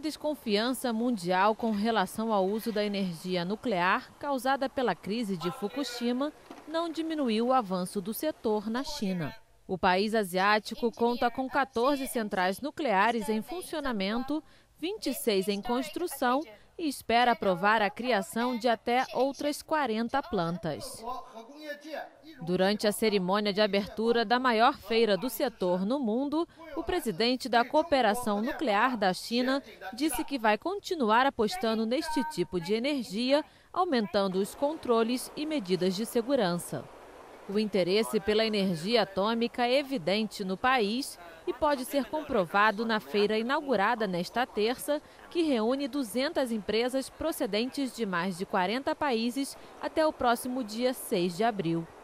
desconfiança mundial com relação ao uso da energia nuclear causada pela crise de Fukushima não diminuiu o avanço do setor na China. O país asiático conta com 14 centrais nucleares em funcionamento, 26 em construção e espera aprovar a criação de até outras 40 plantas. Durante a cerimônia de abertura da maior feira do setor no mundo, o presidente da Cooperação Nuclear da China disse que vai continuar apostando neste tipo de energia, aumentando os controles e medidas de segurança. O interesse pela energia atômica é evidente no país e pode ser comprovado na feira inaugurada nesta terça, que reúne 200 empresas procedentes de mais de 40 países até o próximo dia 6 de abril.